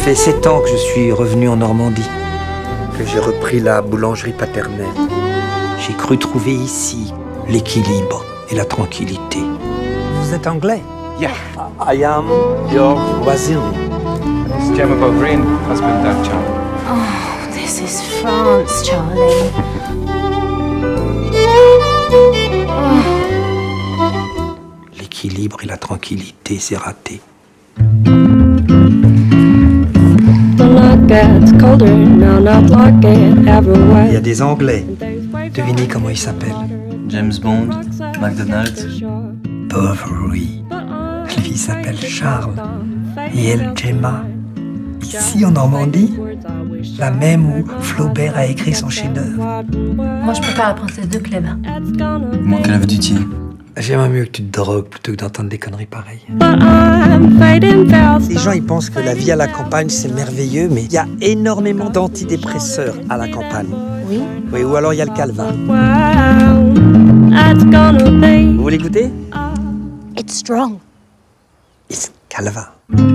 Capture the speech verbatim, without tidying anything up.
fait sept ans que je suis revenu en Normandie, que j'ai repris la boulangerie paternelle. J'ai cru trouver ici l'équilibre et la tranquillité. Vous êtes anglais? Yeah. I am your voisin. It's Gemma Bovary, husband of Charlie. Oh, this is France, Charlie. L'équilibre et la tranquillité, c'est raté. Il y a des Anglais. Devinez comment ils s'appellent. James Bond, McDonald's. Bovary. Lui, il s'appelle Charles. Et elle, Gemma. Ici, en Normandie, la même où Flaubert a écrit son chef-d'œuvre. Moi, je préfère la princesse de Clèves. Moi, qu'elle avait du tien. J'aimerais mieux que tu te drogues plutôt que d'entendre des conneries pareilles. Les gens, ils pensent que la vie à la campagne, c'est merveilleux, mais il y a énormément d'antidépresseurs à la campagne. Oui. Oui, ou alors il y a le calva. Vous voulez goûter? It's strong. It's calva.